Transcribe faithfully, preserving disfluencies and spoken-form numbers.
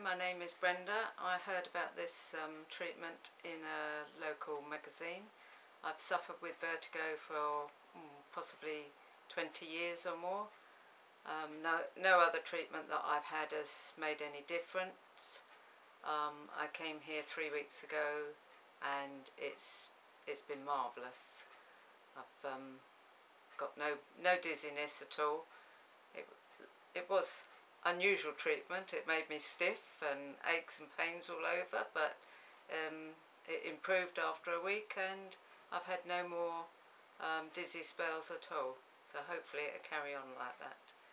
my name is Brenda. I heard about this um, treatment in a local magazine. I've suffered with vertigo for mm, possibly twenty years or more. Um, no, no other treatment that I've had has made any difference. Um, I came here three weeks ago and it's it's been marvellous. I've um, got no no dizziness at all. It, it was unusual treatment. It made me stiff and aches and pains all over, but um, it improved after a week and I've had no more um, dizzy spells at all. So hopefully it'll carry on like that.